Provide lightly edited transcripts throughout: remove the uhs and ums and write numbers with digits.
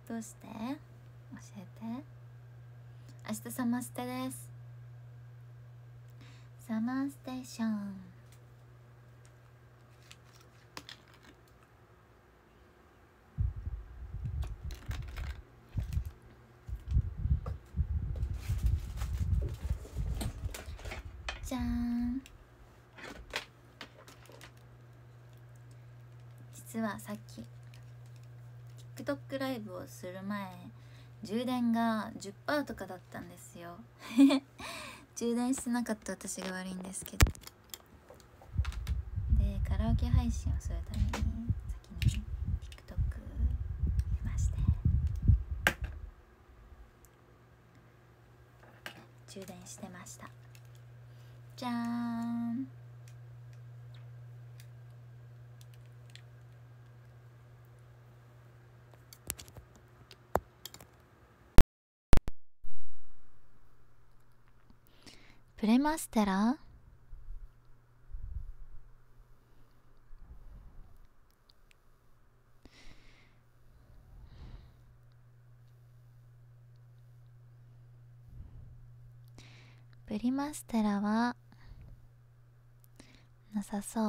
どうして？教えて。明日サマステです。サマーステーション。じゃーん。実はさっき TikTok ライブをする前、充電が 10% とかだったんですよ充電してなかった私が悪いんですけど、でカラオケ配信をするために先に TikTok 見まして、充電してました。じゃーん。プレマステラ？プリマステラはなさそう。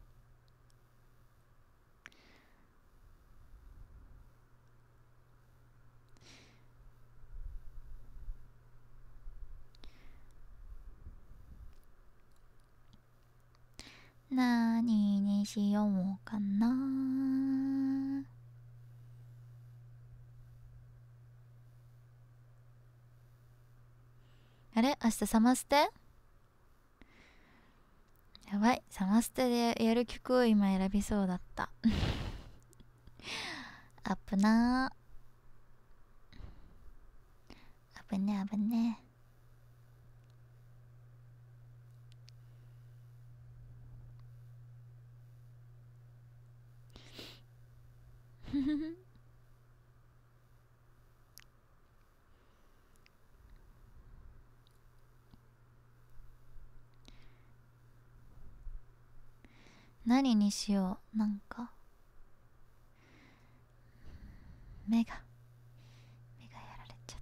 何にしようかな。あれ、明日サマステ？やばい、サマステでやる曲を今選びそうだった危なー、危ね危ねふふふ何にしよう。なんか目がやられちゃった。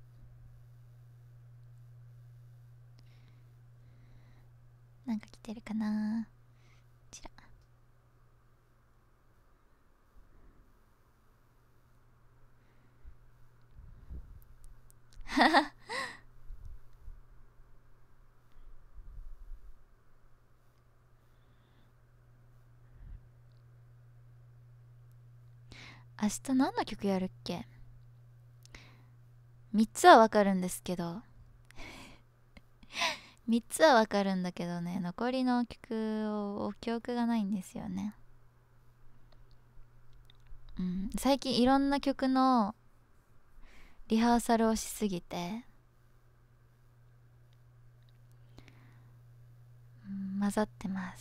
なんか来てるかな。ちらはは明日何の曲やるっけ。3つはわかるんですけど3つはわかるんだけどね、残りの曲を記憶がないんですよね。最近いろんな曲のリハーサルをしすぎて、混ざってます。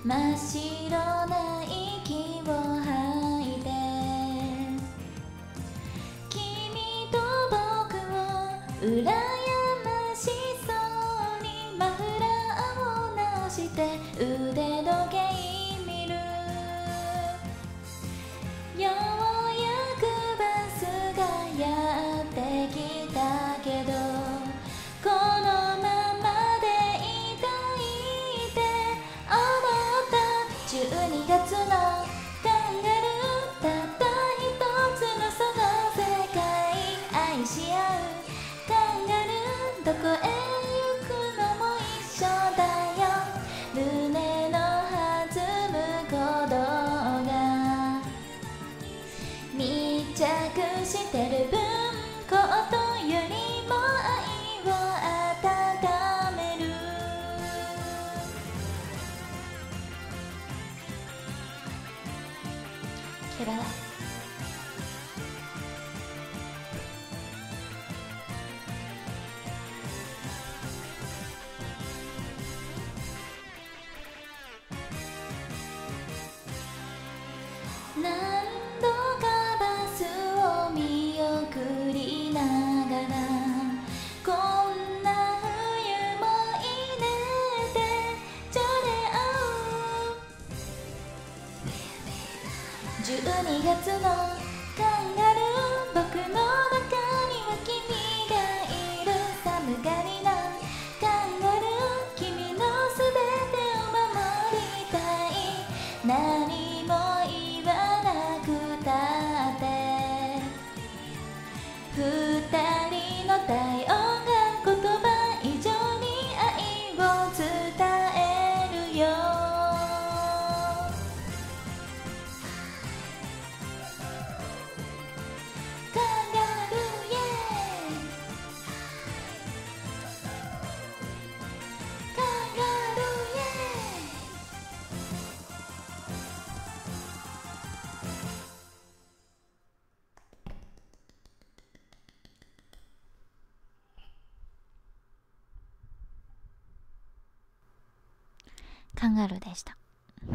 真っ白な息を吐いて君と僕を羨ましそうにマフラーを直して腕時計見るようやくバスがやってきたけどこのままでいたいって思った12月のカンガルーたった一つのその世界愛し合うカンガルーどこへ行くのも一緒だよ胸の弾む鼓動が密着してる分コートよりも愛を温めるケバラ何度かバスを見送りながらこんな冬もいいねってじゃれ合う12月のカンガルー僕の中には君がいる寒がりなカンガルー君のすべてを守りたい何も言わなくたって二人の体温が言葉以上に愛を伝えるよカンガルーイエーイカンガルーイエーイカンガルーでした。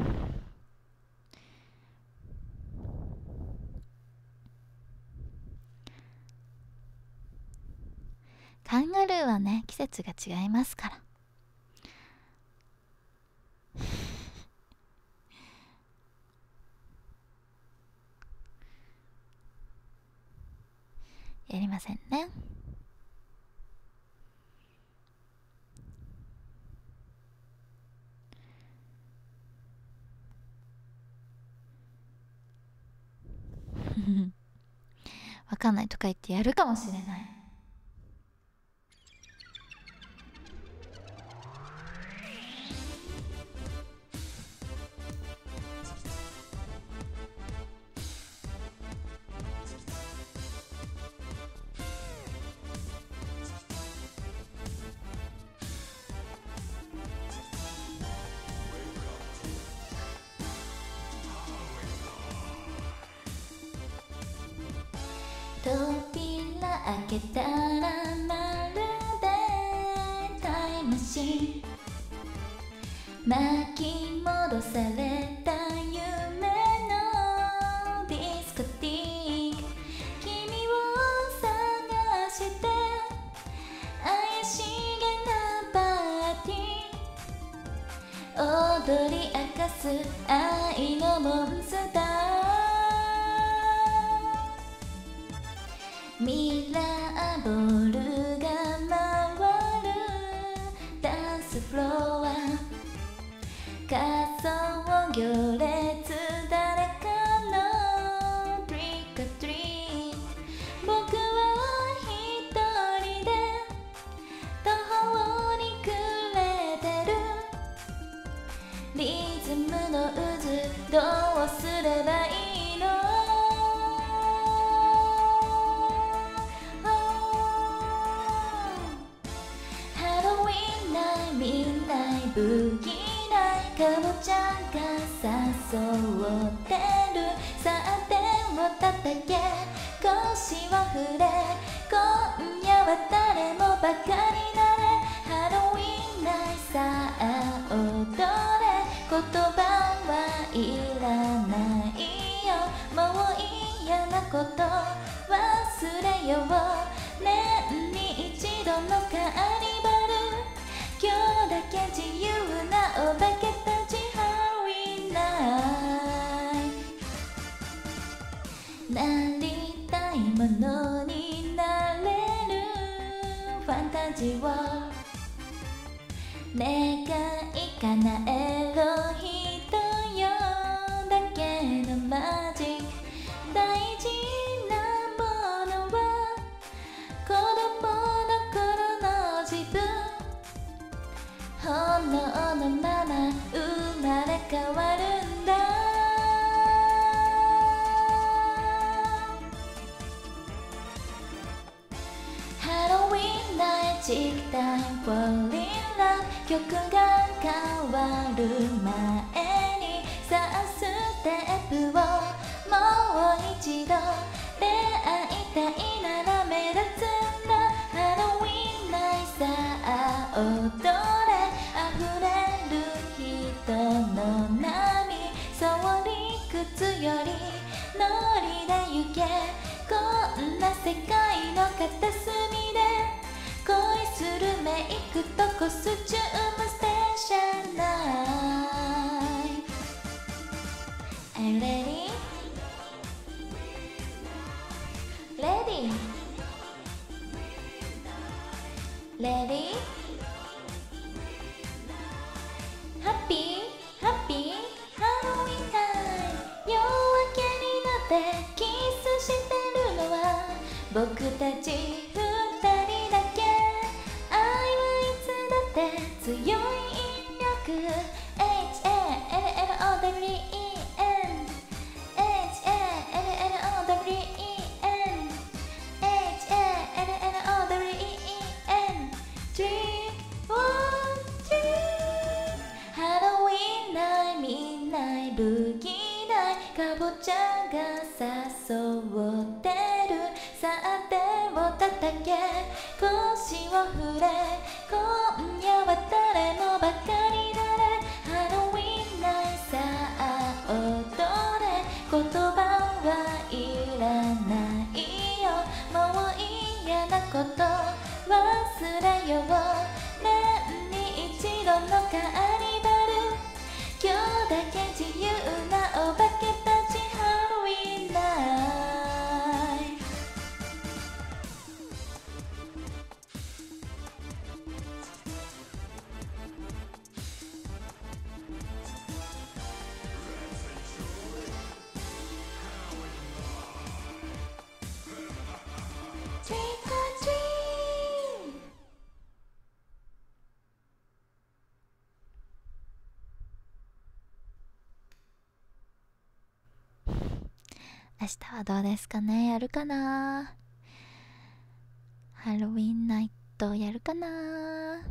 カンガルーはね季節が違いますからやりませんねわかんないとか言ってやるかもしれない扉開けたらまるでタイムマシン巻き戻された夢のディスコティック君を探して怪しげなパーティー踊り明かす愛のモンスターミラーボールが回るダンスフロア仮装行列誰かのトリックトリート僕は一人で途方に暮れてるリズムの渦どうすればいいのみんな不義なかぼちゃが誘ってるさあ手を叩け腰を振れ今夜は誰もバカになれハロウィンナイさあ踊れ言葉こと忘れよう。年に一度のカーニバル、今日だけ自由なお化けたちハロウィンナイト。なりたいものになれるファンタジーを願い叶えろ人よだけのマジック。大事なものは子供の頃の自分、炎のまま生まれ変わるんだ。ハロウィンナイトチックタイムフォーリンラブ、曲が変わる前にさあステップをもう一度、出会いたいなら目立つんだ。ハロウィンナイトさあ踊れ、溢れる人の波、そう理屈よりノリで行け。こんな世界の片隅で恋するメイクとコスチュームステーションナイト。 Are you ready? Ready? Ready? Happy? Happy? ハロウィンナイト。夜明けになってキスしてるのは僕たち二人だけ。愛はいつだって強い引力。 HALLOWENブギナイかぼちゃが誘ってる。さあ手を叩け腰を振れ、今夜は誰もばかりなれ。ハロウィンナイトさあ踊れ、言葉はいらないよ。もう嫌なこと忘れよう。年に一度のカーニバル、今日だけ自由なお化けたちハロウィンナイト。トリックオアトリート。明日はどうですかね。やるかな。ハロウィンナイトやるかな。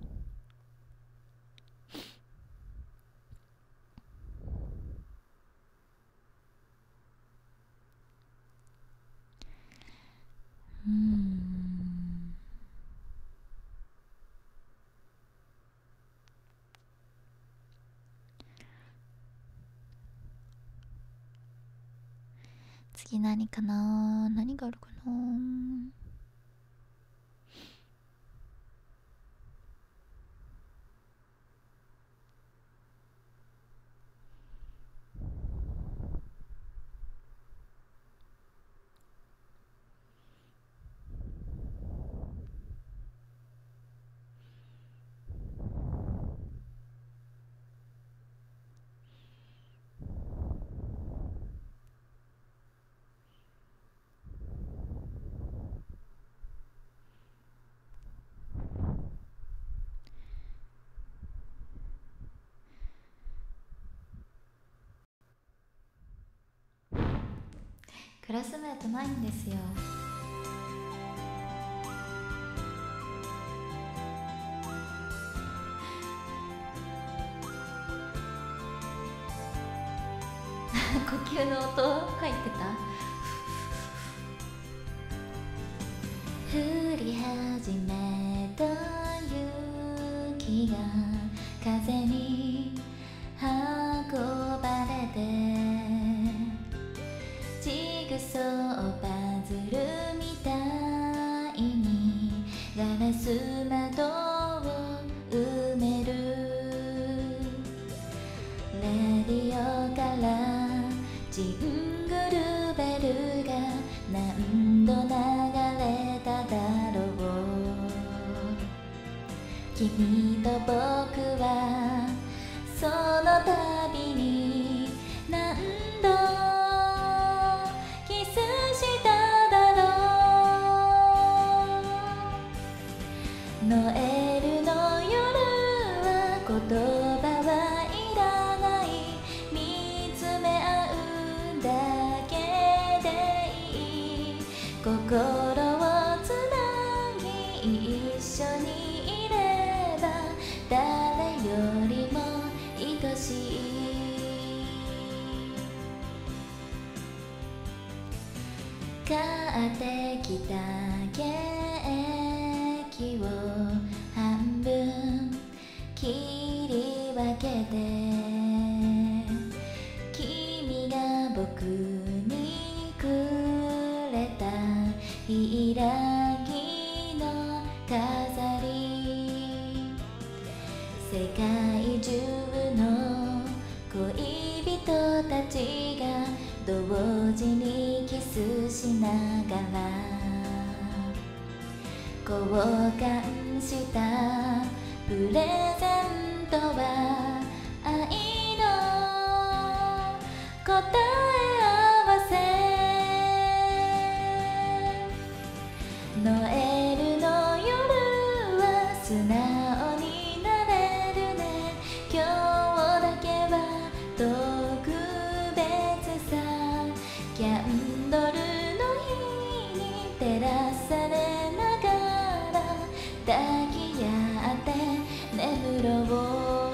次何かな。何があるかな。クラスメートないんですよ。呼吸の音入ってた。降り始めた雪が風に運ばれてジグソーその度に何度キスしただろう。ノエルの夜は言葉はいらない、見つめ合うだけでいい。心をつなぎ一緒にいれば誰よりも愛しい。買ってきたケーキを半分切り分けて、君が僕にくれた柊の飾り、世界中の恋人たちが同時にキスしながら交換したプレゼントは愛の答え合わせ。ノエルの夜は素直になれるね。今日だけは特別さ。キャンドルの火に照らされながら抱き合って眠ろう。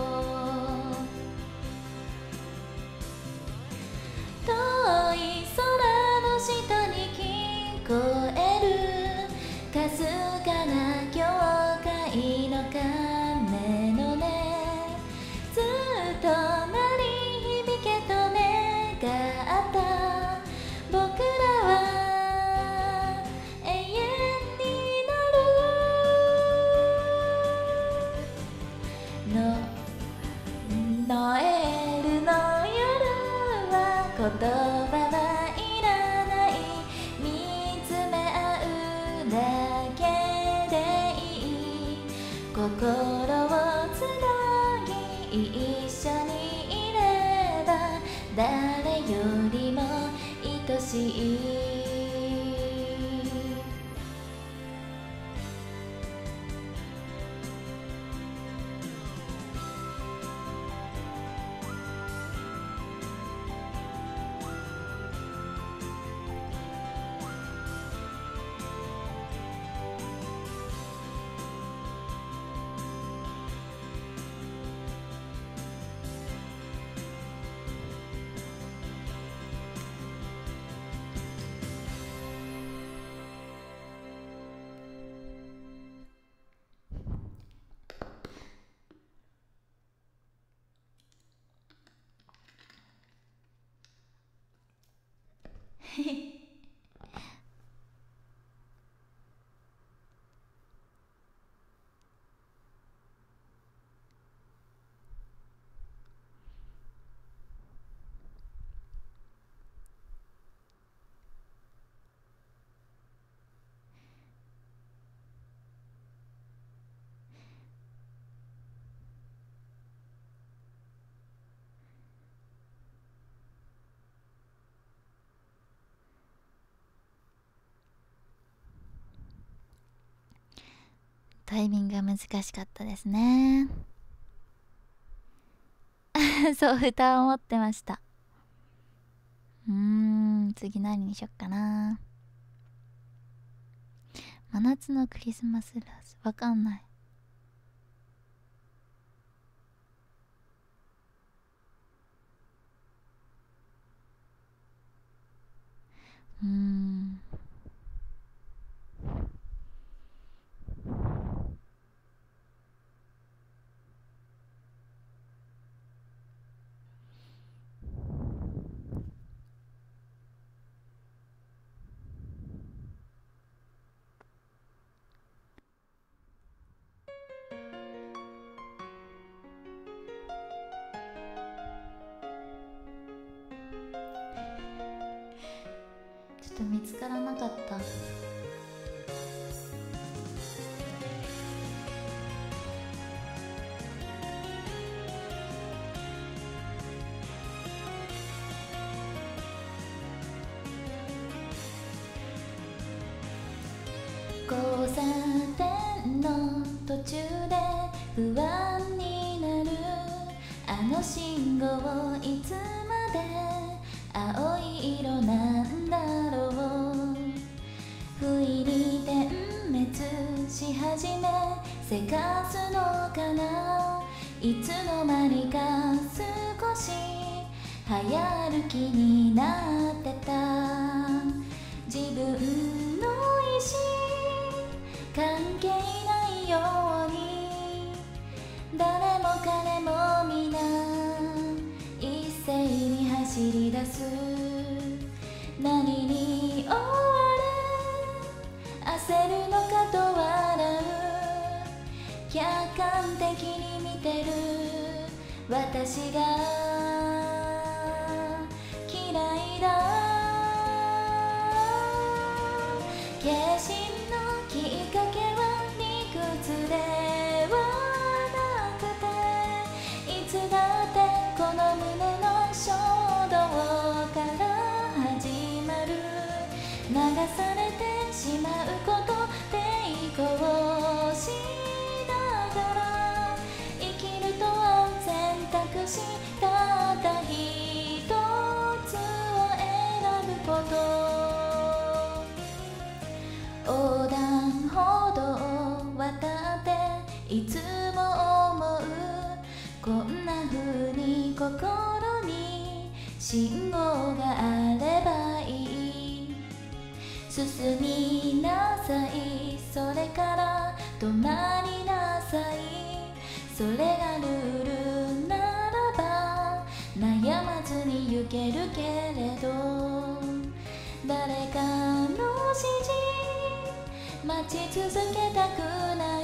遠い空の下に聞こえるかすかな教会の鐘の音、ずっと鳴り響けと願った僕らは永遠になる。ノエルの夜は言葉はいらない、見つめ合うだけでいい。心をつなぎ一緒にいれば誰よりも愛しい。タイミングが難しかったですね。そう、蓋を持ってました。次何にしよっかな。真夏のクリスマスラズ、わかんない。ちょっと見つからなかった。 るあの信号いつまで青い色なんだろう。不意に点滅し始めせかすのかな。いつの間にか少し早歩きになってた。自分の意志関係ないように誰も彼も皆一斉に走り出す。何に追われ焦るのかと笑う。客観的に見てる私が嫌いだ。決心のきっかけは理屈ではなくて、いつだってこの胸の衝動から始まる。流されてしまうこと抵抗しながら生きるとは選択肢たった一つを選ぶこと。横断歩道を渡っていつも思う。こんな風に心に信号があればいい。進みなさい、それから止まりなさい。それがルールならば悩まずに行けるけれど、誰かの指示待ち続けたくない。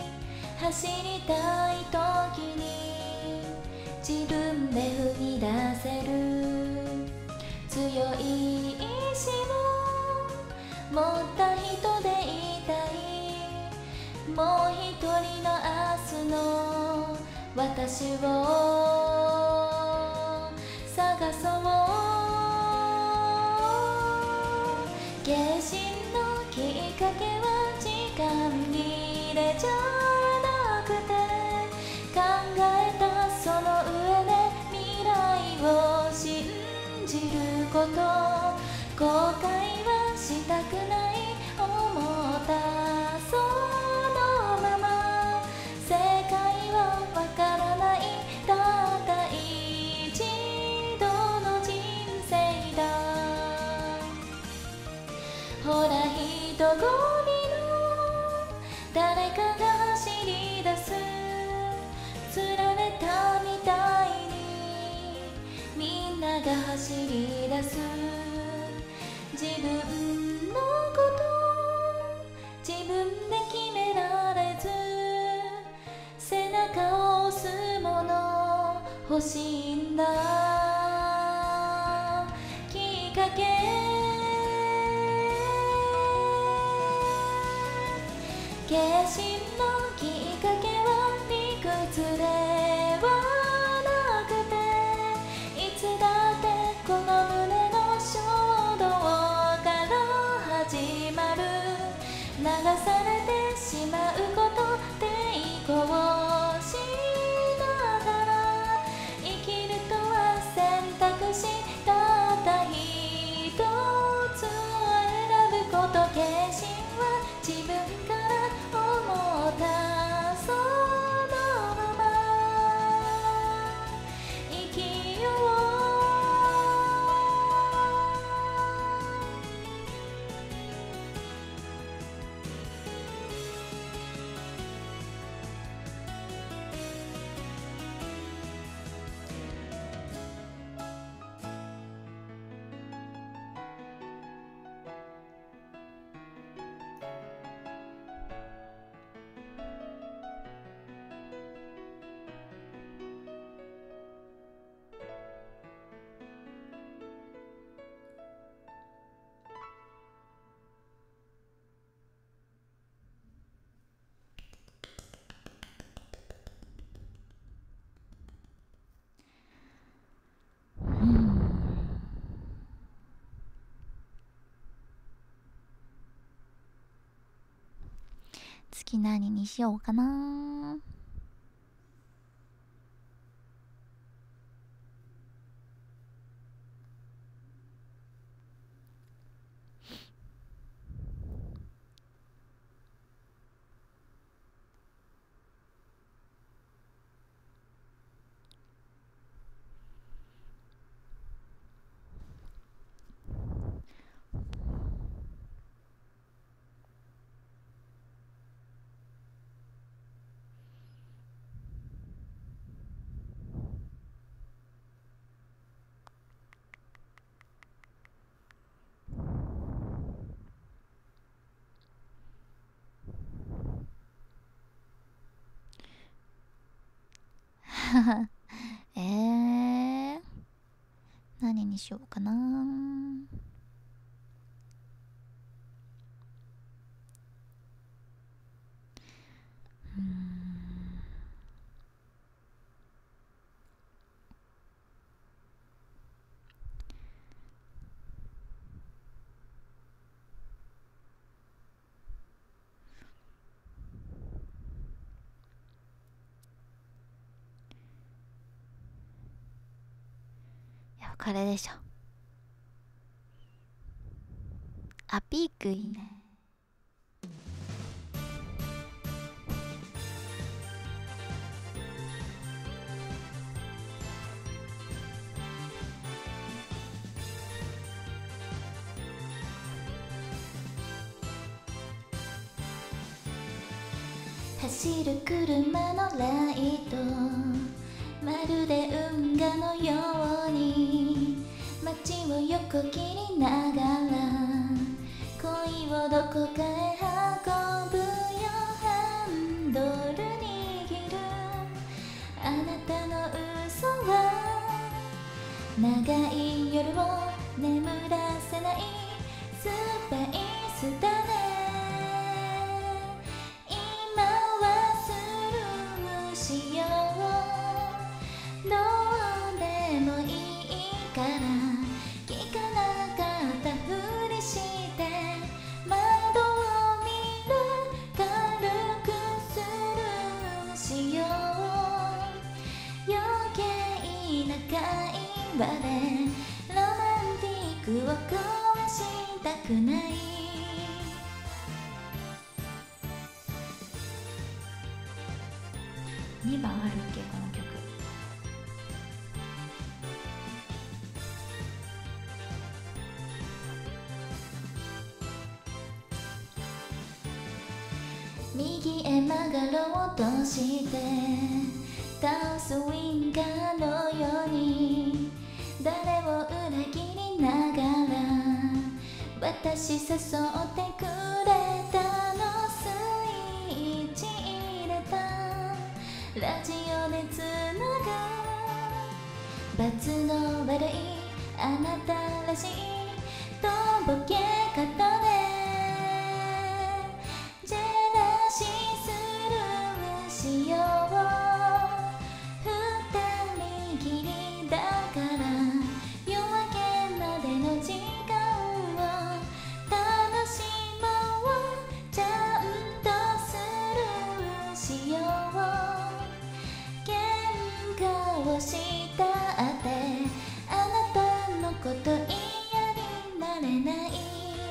走りたい時に自分で踏み出せる強い意志を持った人でいたい。もう一人の明日の私を探そう。決心のきっかけは時間切れじゃなくて、考えたその上で未来を信じること。後悔はしたくない、思ったそのまま。正解はわからない、たった一度の人生だ。ほら人混みの誰かが走り出す。釣られたみたいにみんなが走り出す。自分のこと自分で決められず、背中を押すもの欲しいんだ。きっかけ決心のきっかけは理屈ではなくて、いつだってこの胸の衝動から始まる。流されてしまうこと抵抗しながら生きるとは選択肢たった一つを選ぶこと。決心は自分から思ったそのまま生きよう。次何にしようかな。 何にしようかな。いや、これでしょ。あ、ピークいいね。走る車のライト、まるで運河のように街を横切りながら恋をどこかへ運ぶよ。ハンドル握るあなたの嘘は長い夜を眠らせないスパイスだね。今はスルーしよう。どうでもいいから聞かなかったふりして窓を見る。軽くスルーしよう。余計な会話でロマンティックを壊したくない。2番あるっけこの曲。右へ曲がろうとして倒すウィンカーのように誰を裏切りながら私誘ってくれたの。スイッチ入れたラジオでつなぐ罰の悪いあなたらしいとぼけ方でジェラシースルーしよう。二人きりだから夜明けまでの時間を楽しもう。ちゃんとスルーしよう。喧嘩をしたってあなたのこと嫌になれない。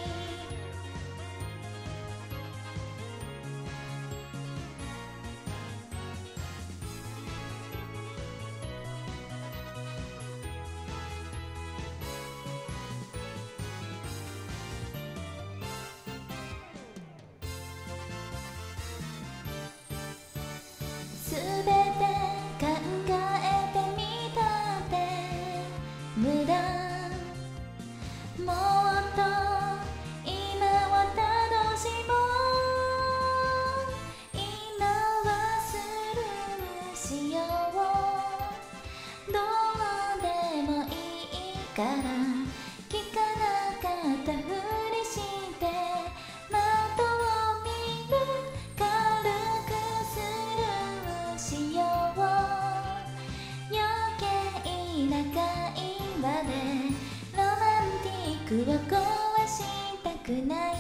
すべて考えてみたって無駄。もっと今を楽しもう。今はスルーしよう。どうでもいいから聞かなかったふりして窓を見る。軽くスルーしよう。余計な会話でロマンティックを壊したくない。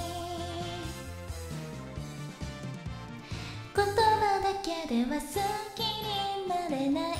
言葉だけでは好きになれない。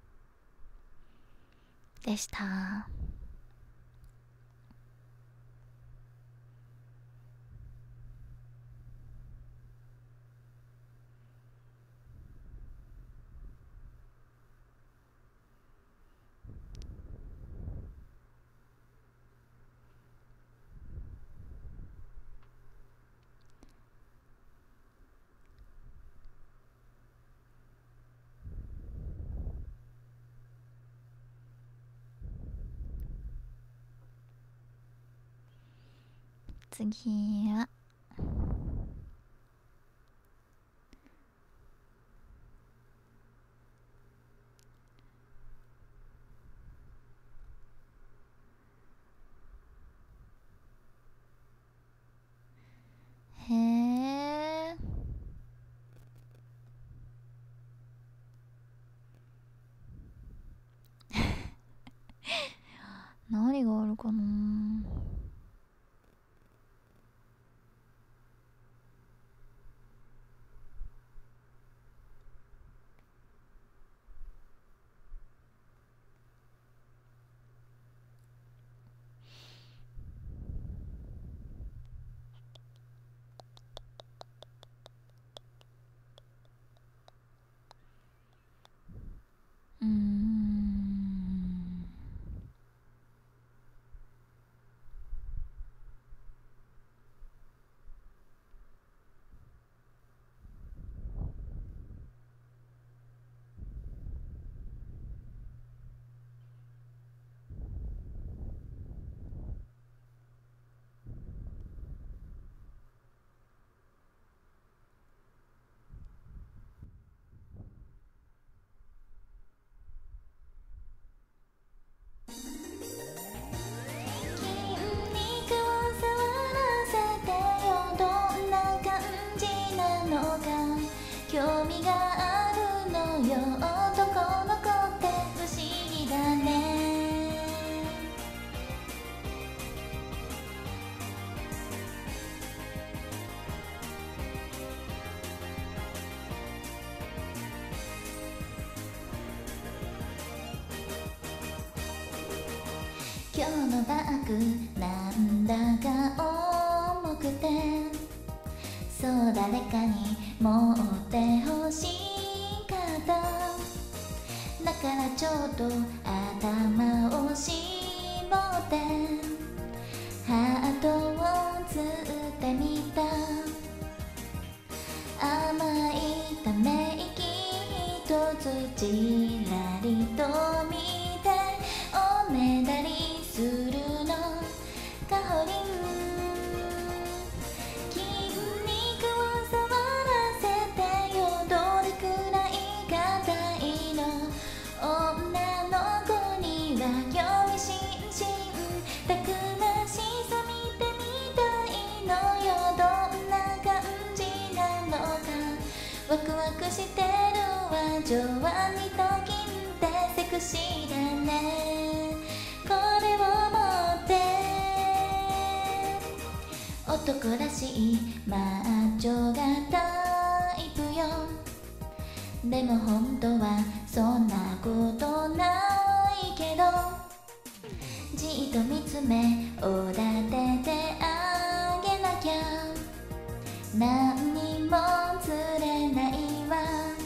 でした。 次はへえ何があるかな。興味があるのよ、男の子って不思議だね。今日のバッグなんだか重くて、そう誰かに持ってほしかった。だからちょっと頭を絞ってハートをつってみた。甘いため息一つちらりと見ておねだりするのかほりん。ワクワクしてるわ、情はにときってセクシーだね。これを持って男らしいマッチョがタイプよ。でも本当はそんなことないけど、じっと見つめおだててあげなきゃ何にも釣れないわ。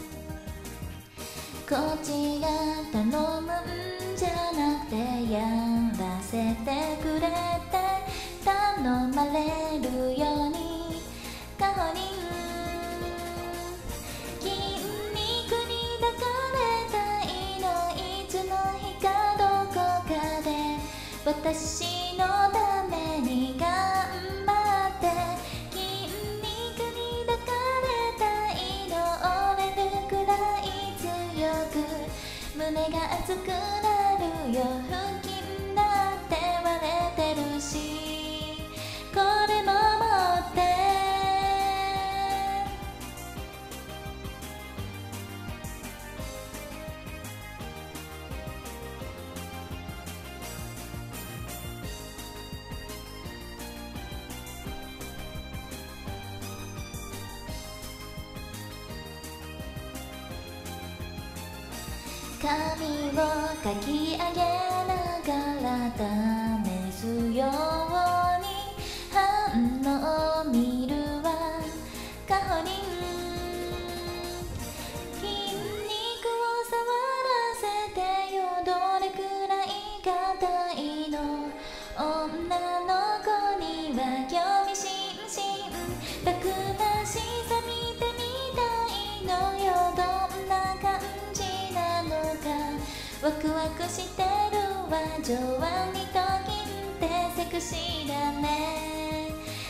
こっちが頼むんじゃなくてやらせてくれて頼まれるようにかほりん。筋肉に抱かれたいの、いつの日かどこかで私のために頑張って。胸が熱くなるよ、腹筋だって割れてるし、これも持って髪をかき上げながら試すように反応を見るわ、かほりん。筋肉を触らせてよ、どれくらい硬いの。女の子には興味津々、たくましさ見てみたいのよ。どんな感じなのかワクワクしてるわ、情はにときってセクシーだね。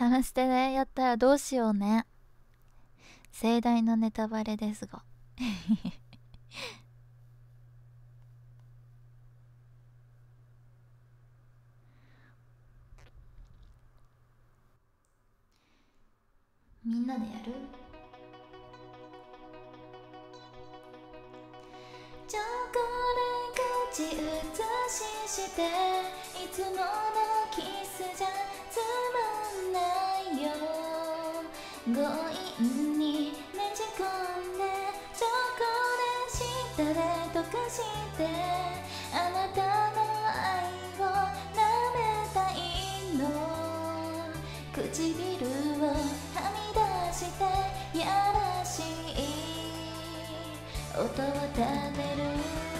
サマステでやったらどうしようね。盛大なネタバレですがみんなでやる？チョコレ口移ししていつものキスじゃつまんないよ。強引にねじ込んでチョコレ舌で溶かしてあなたの愛を舐めたいの。唇をはみ出してやらしい音を立てる。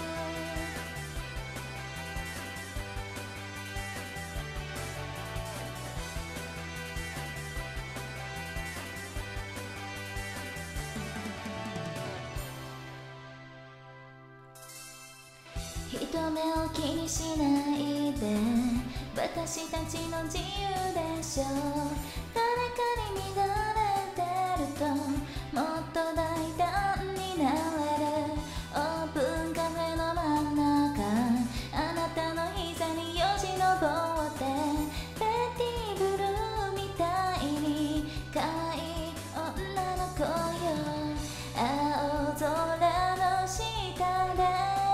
人目を気にしないで私たちの自由でしょ。誰かに乱れてるともっと大胆になれる。オープンカフェの真ん中あなたの膝によじ登ってペティブルーみたいに可愛い女の子よ。青空の下で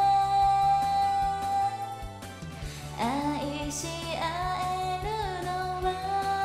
愛し合えるのは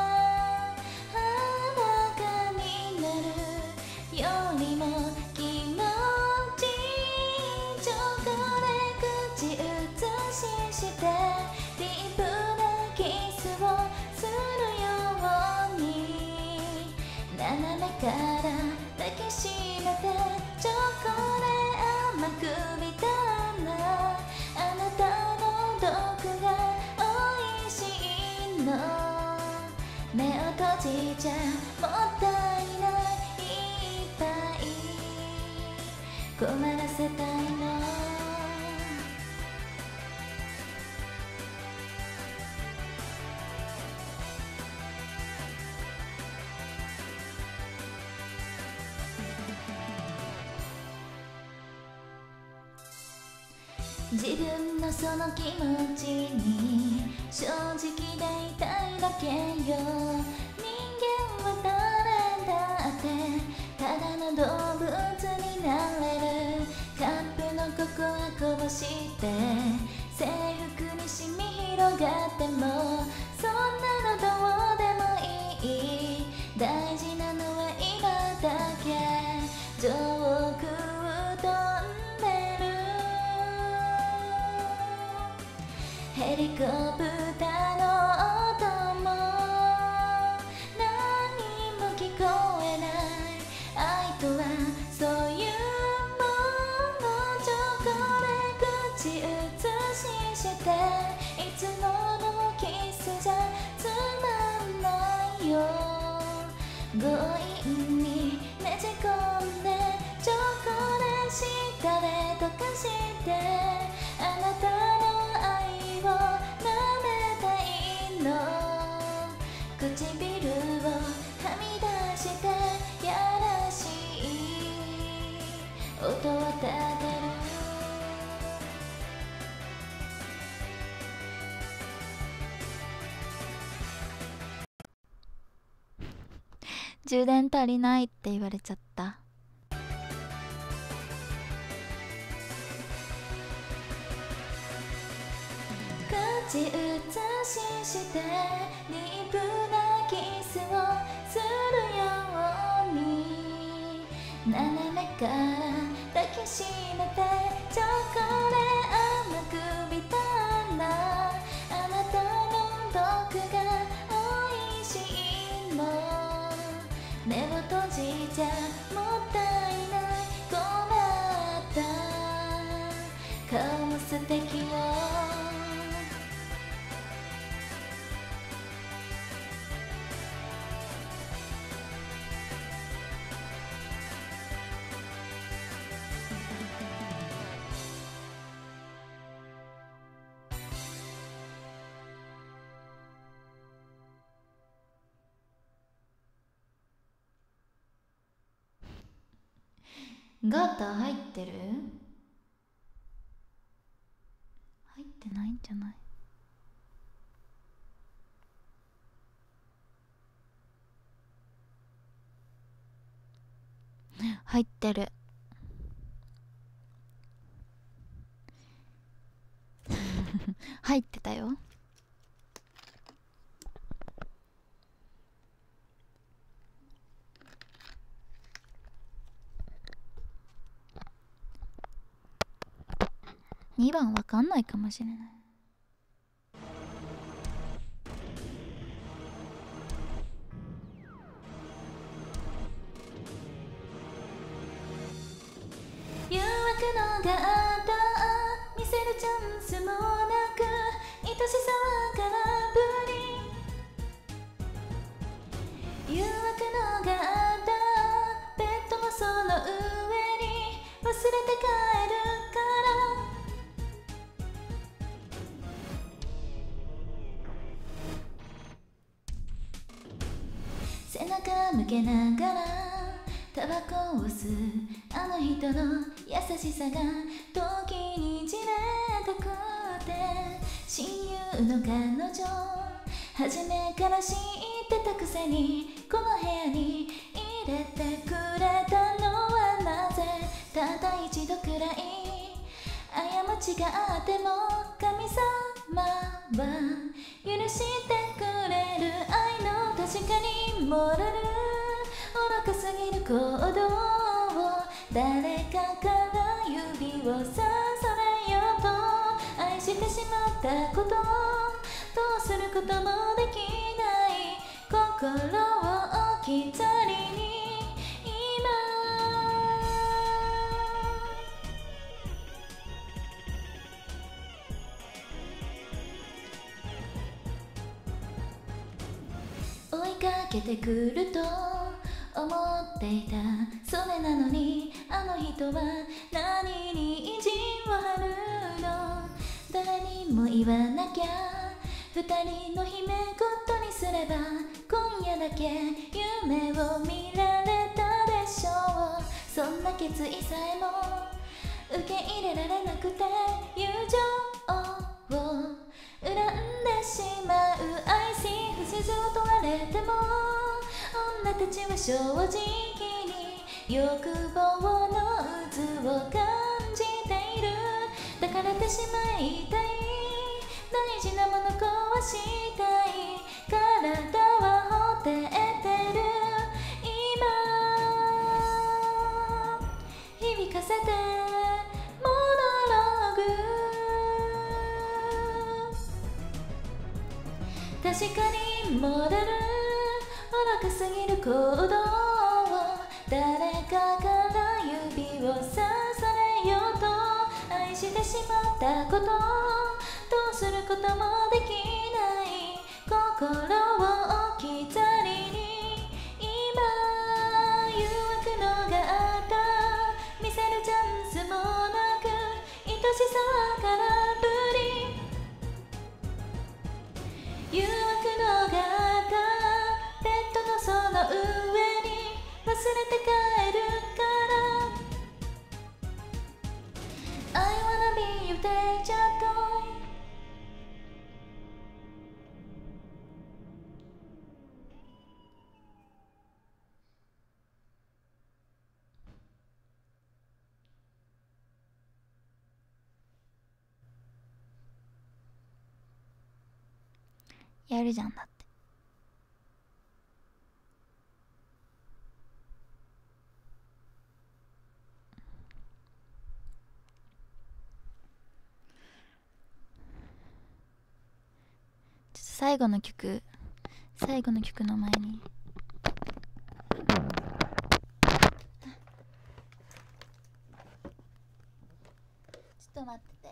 裸になるよりも気持ちいい。チョコレ口移ししてディープなキスをするように斜めから抱きしめてチョコレ甘くびたなあなたの毒がおいしいの。目を閉じちゃもったいない、いっぱい困らせたいの。自分のその気持ちに正直でいたいだけよ。人間は誰だってただの動物になれる。カップのココアこぼして制服にシミ広がってもそんなのどうでもいい。大事なのは今だけ上空飛んでるヘリコプターの音も何も聞こえない。愛とはそういうもの。チョコレ口移ししていつものキスじゃつまんないよ。強引にねじ込んでチョコレ舌で溶かしてあなたの愛を舐めたいの。唇をはみ出してやらしい音を立てる。充電足りないって言われちゃった。口移ししてディープなキスをするように斜めから抱きしめてチョコレ甘くびたなあなたの毒がおいしいの。目を閉じちゃもったいない困った顔も素敵よ。 ガーター入ってる？入ってないんじゃない？入ってる。入ってたよ。2番わかんないかもしれない。誘惑のガーター見せるチャンスもなく愛しさは空振り。誘惑のガーターベッドもその上に忘れて帰るから背中向けながらタバコを吸うあの人の優しさが時にじれたくて親友の彼女初めから知ってたくせにこの部屋に入れてくれたのはなぜただ一度くらい過ちがあっても神様は許してくれる愛の確かにモラル愚かすぎる行動を誰かから指をさされようと愛してしまったことどうすることもできない心を置き去りに今追いかけてくると思っていたそれなのにあの人は何に意地を張るの誰にも言わなきゃ二人の姫ことにすれば今夜だけ夢を見られたでしょうそんな決意さえも受け入れられなくて友情を恨んでしまう愛し不正常と言われても女たちは正直に欲望の渦を感じている抱かれてしまいたい大事なもの壊したい体はほてってる今響かせてモノローグ確かにモデル愚かすぎる行動を誰かから指をさされようと愛してしまったことどうすることもできない心を置き去りに今誘惑のがあった見せるチャンスもなく愛しさは空振り誘惑のがあったベッドのその上に忘れて帰るから I wanna be your danger boy やるじゃんだってちょっと最後の曲の前にちょっと待ってて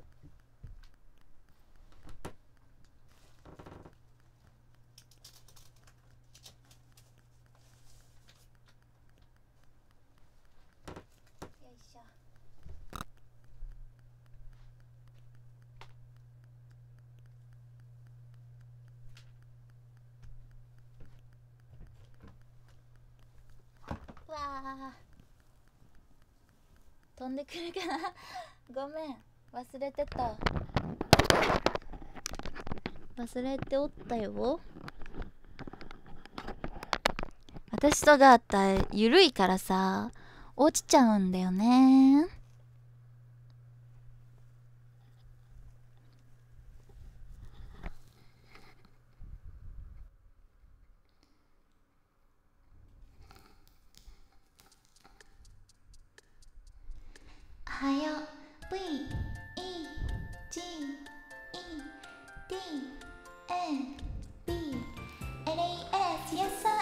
よいしょわあ飛んでくるかなごめん、忘れてた。忘れておったよ。私とがあったらゆるいからさ、落ちちゃうんだよね。はよ V E G E D N B L E S 野菜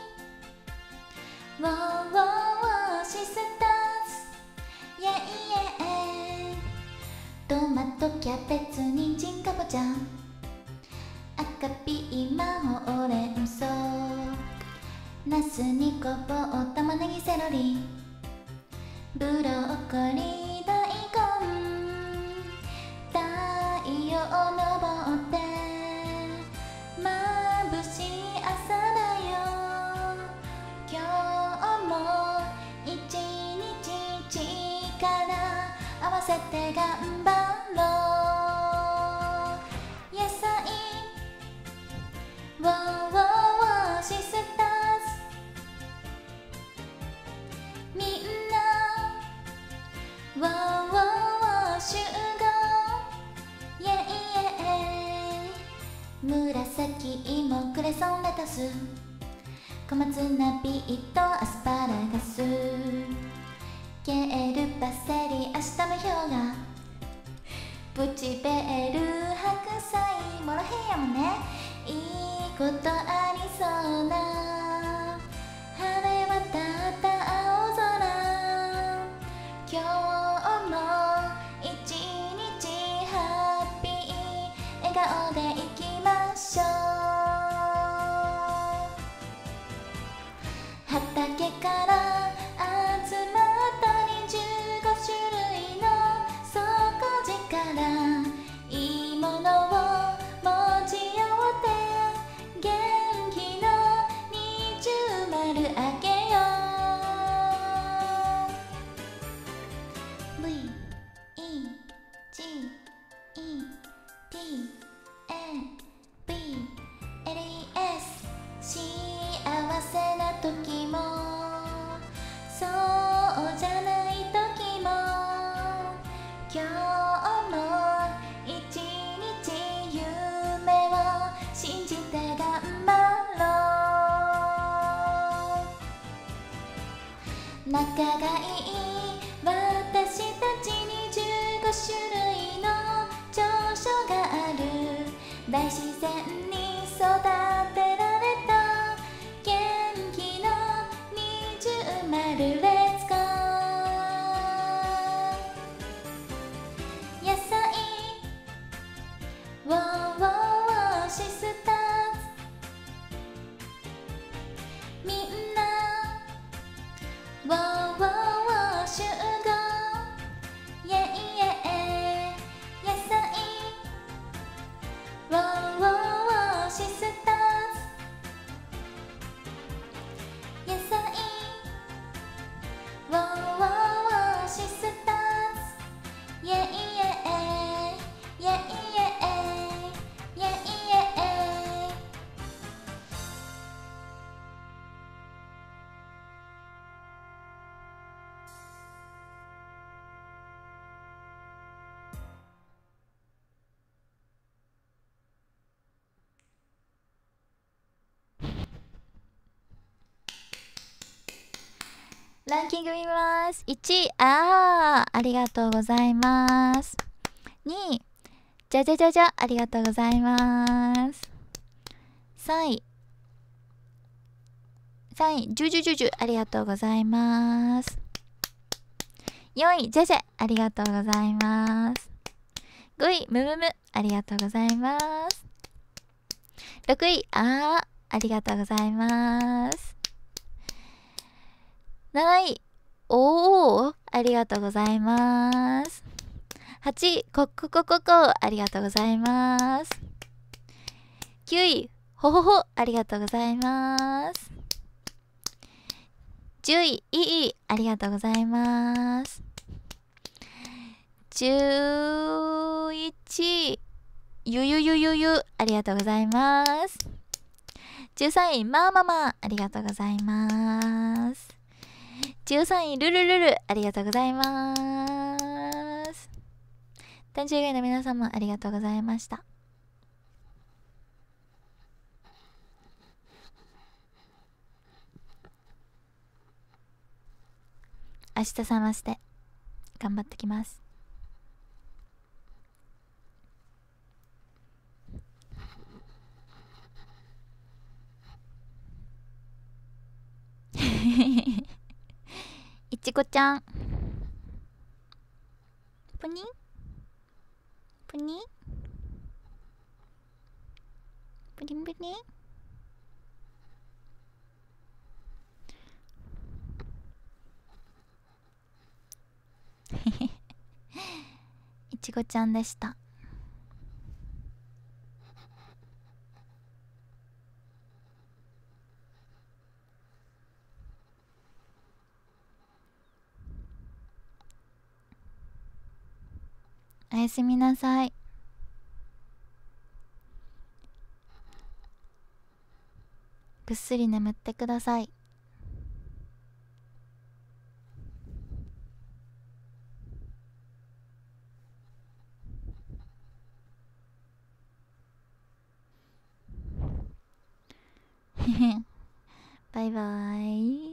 ウォーウォーウォーシスターズイェイイェイトマトキャベツニンジンカボチャ赤ピーマンほうれん草ナスにごぼう玉ねぎセロリブロッコリー大根太陽昇って眩しい朝だよ今日も一日力合わせて頑張ろう野菜ウォーウォーウォーシスターズみんなウォーウォーウォー集合イェイイェイ紫芋クレソンレタス小松菜ビートアスパラガスケールパセリ明日もヒョウガプチベール白菜モロヘイヤもねいいことありそうな晴れ渡った青空今日も一日ハッピー笑顔でいきましょう畑から集まった25種類の底力いいものを持ち寄って元気の20丸あげよう V E G E D N B L E S 幸せな時もそうじゃない時も今日も一日夢を信じて頑張ろう仲がいい私たちに15種類の長所がある大自然に育てられた元気の20丸レッツゴー野菜ウォーウォーウォーシスターズみんなウォーウォーウォー集合イェイイェイ野菜ウォーウォーウォーシスターズ野菜ウォーウォーウォーシスターズイェイイェイイェイイェイイェイイェイランキング見ます。1位ありがとうございます。2位じゃじゃじゃじゃありがとうございます。3位じゅじゅじゅじゅありがとうございます。4位じゃじゃありがとうございます。5位むむむありがとうございます。6位ありがとうございます。7位ありがとうございます。8位こありがとうございます。9位ほほほありがとうございます。10位いいありがとうございます。 11ゆゆゆゆゆありがとうございます。13位まあまあまあありがとうございます。13位ルルルルありがとうございます。誕生以外の皆様ありがとうございました。明日さまして頑張ってきます。いちこちゃんぷにぷにぷりんぷにいちごちゃんでした。おやすみなさい。ぐっすり眠ってください。バイバイ。